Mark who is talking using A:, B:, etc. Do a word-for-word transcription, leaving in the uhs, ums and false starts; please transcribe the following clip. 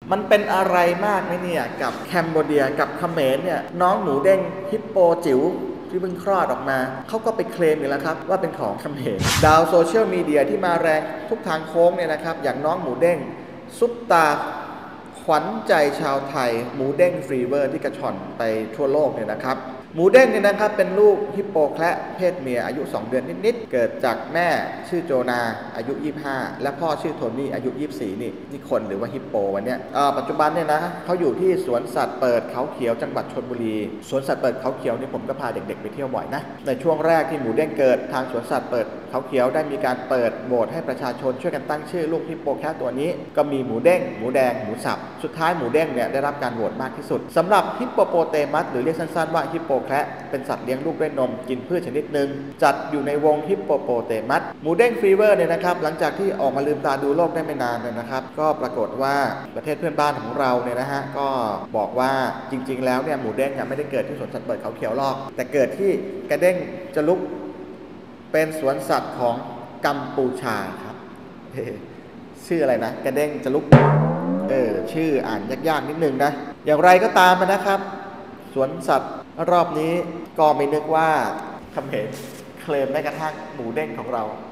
A: มันเป็นอะไรมากไหมเนี่ยกับแคมโบเดียกับเขมรเนี่ยน้องหมูเด้งฮิปโปจิ๋วที่เพิ่งคลอดออกมาเขาก็ไปเคลมอยู่แล้วครับว่าเป็นของเขมรดาวโซเชียลมีเดียที่มาแรงทุกทางโค้งเนี่ยนะครับอย่างน้องหมูเด้งซุปตาขวัญใจชาวไทยหมูเด้งฟรีเวอร์ที่กระชอนไปทั่วโลกเนี่ยนะครับหมูเด้งเนี่ยนะครับเป็นลูกฮิปโปแคระเพศเมียอายุสองเดือนนิดๆเกิดจากแม่ชื่อโจนาอายุยี่สิบห้าและพ่อชื่อโทนี่อายุยี่สิบสี่นี่นี่คนหรือว่าฮิปโปวันเนี้ยปัจจุบันเนี่ยนะเขาอยู่ที่สวนสัตว์เปิดเขาเขียวจังหวัดชลบุรีสวนสัตว์เปิดเขาเขียวนี่ผมก็พาเด็กๆไปเที่ยวบ่อยนะในช่วงแรกที่หมูเด้งเกิดทางสวนสัตว์เปิดเขาเขียวได้มีการเปิดโหวตให้ประชาชนช่วยกันตั้งชื่อลูกฮิปโปแคระตัวนี้ก็มีหมูเด้งหมูแดงหมูสับสุดท้ายหมูเด้งเนี่ยได้รับการโหวตมากที่สุดสำหรับฮิปโปโปเตมัสหรือเรียกสั้นๆว่าฮิปโปแคระเป็นสัตว์เลี้ยงลูกด้วยนมกินพืชชนิดหนึ่งจัดอยู่ในวงฮิปโปโปเตมัสหมูเด้งฟีเวอร์เนี่ยนะครับหลังจากที่ออกมาลืมตาดูโลกได้ไม่นานนะครับก็ปรากฏว่าประเทศเพื่อนบ้านของเราเนี่ยนะฮะก็บอกว่าจริงๆแล้วเนี่ยหมูเด้งเนี่ยไม่ได้เกิดที่สวนสัตว์เปิดเขาเขียวหรอกแต่เกิดที่กระเด้งจะลุกเป็นสวนสัตว์ของกัมพูชาครับชื่ออะไรนะกระเด้งจะลุกเออชื่ออ่านยากๆนิดนึงนะอย่างไรก็ตามนะครับสวนสัตว์รอบนี้ก็ไม่นึกว่าเขมรเคลมได้กระทั่งหมูเด้งของเรา